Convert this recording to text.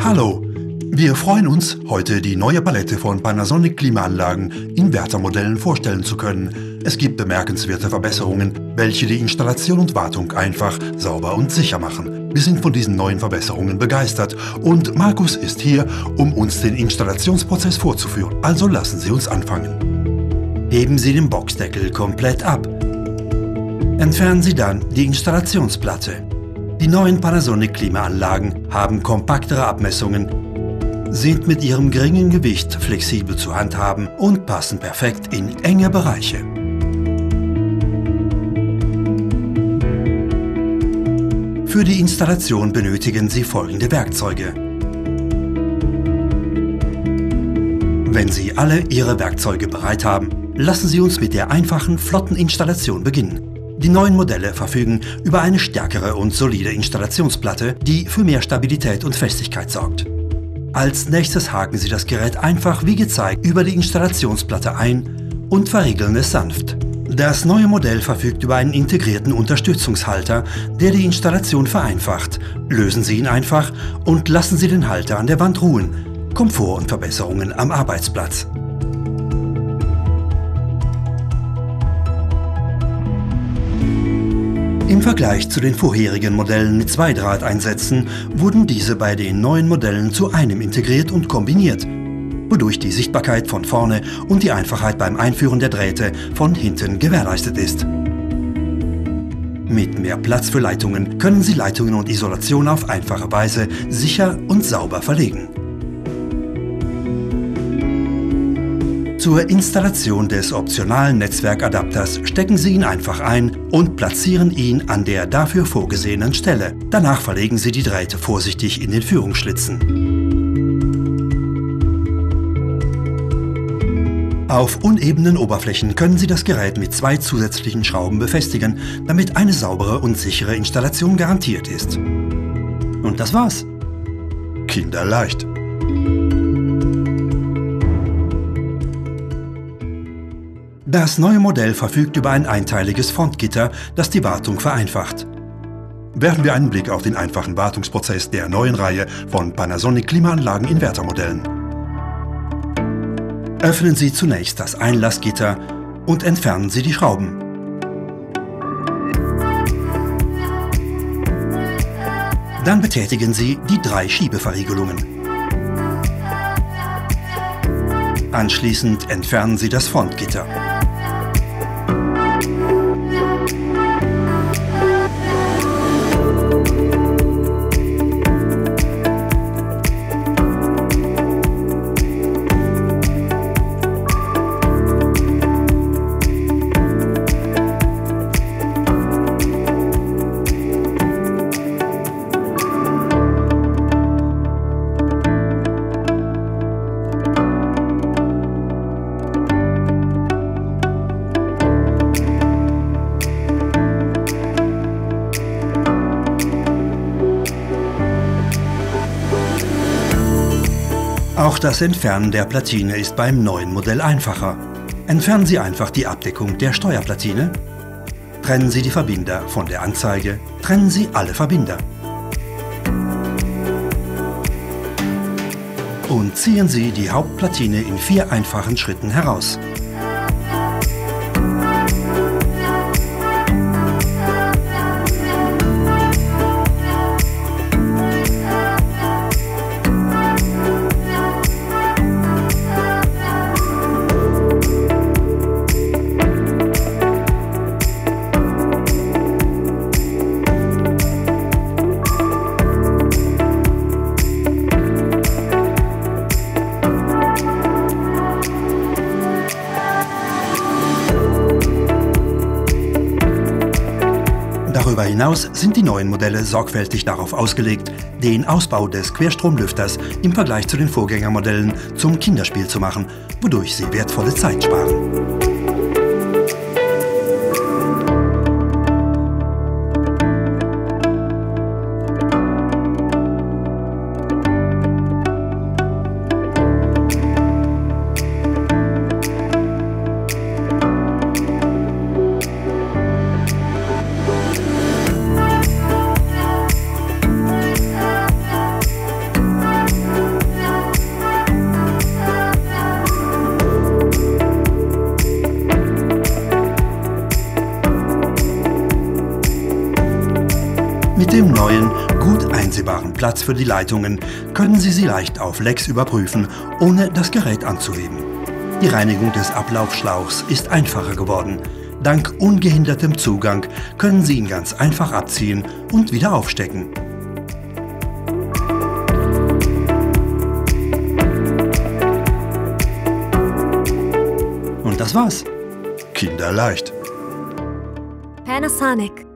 Hallo! Wir freuen uns, heute die neue Palette von Panasonic Klimaanlagen Invertermodellen vorstellen zu können. Es gibt bemerkenswerte Verbesserungen, welche die Installation und Wartung einfach, sauber und sicher machen. Wir sind von diesen neuen Verbesserungen begeistert und Markus ist hier, um uns den Installationsprozess vorzuführen. Also lassen Sie uns anfangen. Heben Sie den Boxdeckel komplett ab. Entfernen Sie dann die Installationsplatte. Die neuen Panasonic Klimaanlagen haben kompaktere Abmessungen, sind mit ihrem geringen Gewicht flexibel zu handhaben und passen perfekt in enge Bereiche. Für die Installation benötigen Sie folgende Werkzeuge. Wenn Sie alle Ihre Werkzeuge bereit haben, lassen Sie uns mit der einfachen, flotten Installation beginnen. Die neuen Modelle verfügen über eine stärkere und solide Installationsplatte, die für mehr Stabilität und Festigkeit sorgt. Als nächstes haken Sie das Gerät einfach wie gezeigt über die Installationsplatte ein und verriegeln es sanft. Das neue Modell verfügt über einen integrierten Unterstützungshalter, der die Installation vereinfacht. Lösen Sie ihn einfach und lassen Sie den Halter an der Wand ruhen. Komfort und Verbesserungen am Arbeitsplatz. Im Vergleich zu den vorherigen Modellen mit Zweidrahteinsätzen wurden diese bei den neuen Modellen zu einem integriert und kombiniert, wodurch die Sichtbarkeit von vorne und die Einfachheit beim Einführen der Drähte von hinten gewährleistet ist. Mit mehr Platz für Leitungen können Sie Leitungen und Isolation auf einfache Weise sicher und sauber verlegen. Zur Installation des optionalen Netzwerkadapters stecken Sie ihn einfach ein und platzieren ihn an der dafür vorgesehenen Stelle. Danach verlegen Sie die Drähte vorsichtig in den Führungsschlitzen. Auf unebenen Oberflächen können Sie das Gerät mit 2 zusätzlichen Schrauben befestigen, damit eine saubere und sichere Installation garantiert ist. Und das war's. Kinderleicht. Das neue Modell verfügt über ein einteiliges Frontgitter, das die Wartung vereinfacht. Werfen wir einen Blick auf den einfachen Wartungsprozess der neuen Reihe von Panasonic Klimaanlagen Invertermodellen. Öffnen Sie zunächst das Einlassgitter und entfernen Sie die Schrauben. Dann betätigen Sie die 3 Schiebeverriegelungen. Anschließend entfernen Sie das Frontgitter. Auch das Entfernen der Platine ist beim neuen Modell einfacher. Entfernen Sie einfach die Abdeckung der Steuerplatine, trennen Sie die Verbinder von der Anzeige, trennen Sie alle Verbinder und ziehen Sie die Hauptplatine in 4 einfachen Schritten heraus. Darüber hinaus sind die neuen Modelle sorgfältig darauf ausgelegt, den Ausbau des Querstromlüfters im Vergleich zu den Vorgängermodellen zum Kinderspiel zu machen, wodurch sie wertvolle Zeit sparen. Mit dem neuen, gut einsehbaren Platz für die Leitungen können Sie sie leicht auf Lecks überprüfen, ohne das Gerät anzuheben. Die Reinigung des Ablaufschlauchs ist einfacher geworden. Dank ungehindertem Zugang können Sie ihn ganz einfach abziehen und wieder aufstecken. Und das war's. Kinderleicht. Panasonic.